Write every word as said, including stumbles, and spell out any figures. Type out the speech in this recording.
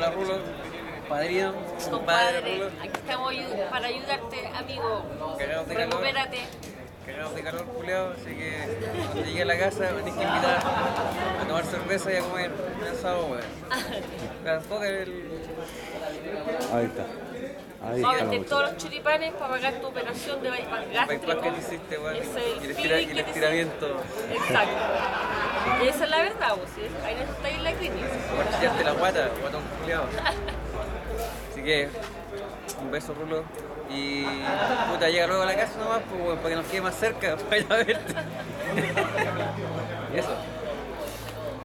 a Rulo, padrino, compadre Compadre, Rulo. aquí estamos ayu- para ayudarte, amigo. Cagados de calor. Recupérate. Cagados de calor, culiao, así que cuando llegue a la casa me tienes que invitar a tomar cerveza y a comer asado, weón. Tampoco el... Ahí está. Ahí Vamos a está la vender cuestión. todos los choripanes para pagar tu operación de bypass gástrico. bypass que te hiciste, weón. Ese es Y el, el estira- y feeling el que te estiramiento. hiciste. Exacto. Y esa es la verdad, vos, ¿sí? Ahí no está en la clínica. Marchillaste la guata, guatón culiao. Así que, un beso, Rulo. Y puta, llega luego a la casa nomás, pues, weón, para que nos quede más cerca, para ir a verte. Y eso.